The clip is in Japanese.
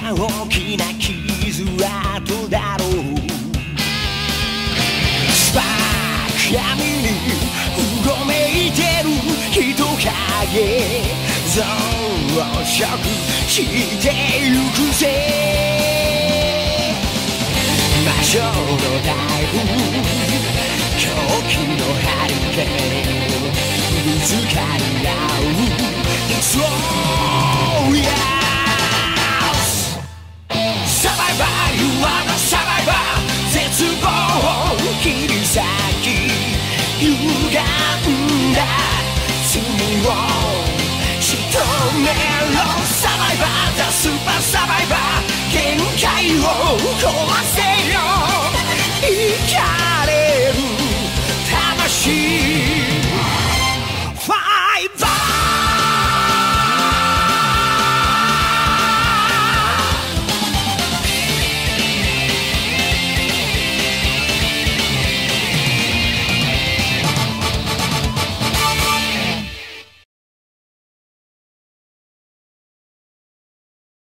大きな傷跡だろう。スパーク闇にうごめいてる人影、増殖してゆくぜ。魔性の台風、狂気のハリケーン、ぶつかり合う そうやサバイバー、You are the survivor。 絶望切り裂き歪んだ罪を仕留めろ。サバイバー、ザ・スーパーサバイバー、限界を壊せよ。生かれる魂